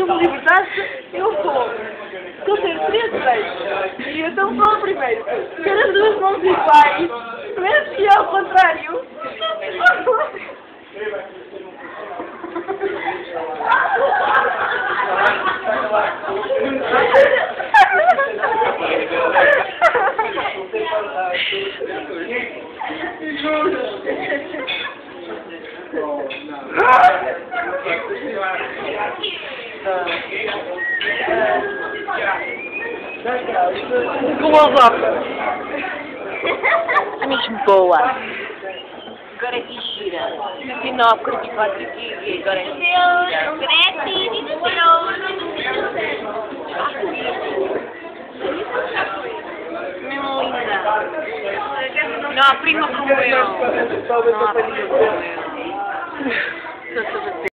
tu me libertaste, eu vou. Estou a ter 3 beijos. E então qual é o primeiro? Ter as 2 mãos iguais. Ver se é ao contrário. Close-up. É mesmo boa. Agora que gira. 29, 44 aqui. Agora é que gira. Mesmo linda. Não há prima como eu. Não há prima como eu.